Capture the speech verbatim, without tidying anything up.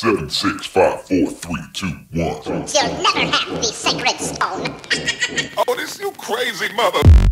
Seven, six, five, four, three, two, one. You'll never have the sacred stone. Oh, this you crazy mother...